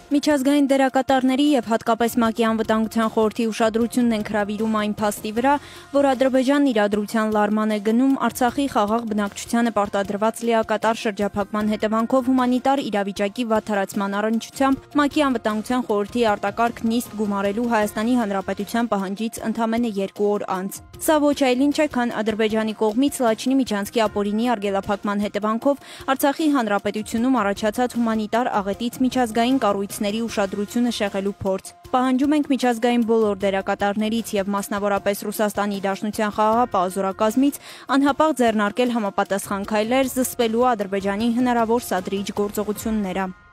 Միջազգային դերակատարների եւ հատկապես ՄԱԿ-ի անվտանգության խորհրդի ուշադրությունն են հրավիրում այն փաստի վրա, որ Ադրբեջանն իրադրության լարման է գնում Արցախի խաղաղ բնակչությանը պարտադրված լիակատար շրջափակման հետևանքով հումանիտար իրավիճակի վատթարացման առնչությամբ ՄԱԿ-ի անվտանգության խորհրդի արտակարգ նիստ գումարելու Հայաստանի Հանրապետության պահանջից ընդամենը 2 օր անց։ Սա ոչ այլ ինչ է, քան Ադրբեջանի կողմից Լաչինի միջանցքի ապօրինի արգելափակման հետևանքով Արցախի Հանրապետությունում առաջացած հումանիտար աղետից միջազգային կառույցների ուշադրությունը շեղելու փորձ։ Պահանջում ենք միջազգային բոլոր դերակատարներից եւ մասնավորապես Ռուսաստանի Դաշնության խաղաղապահ զորակազմից անհապաղ ձեռնարկել համապատասխան քայլեր զսպելու Ադրբեջանի հնարավոր սադրիչ գործողությունները։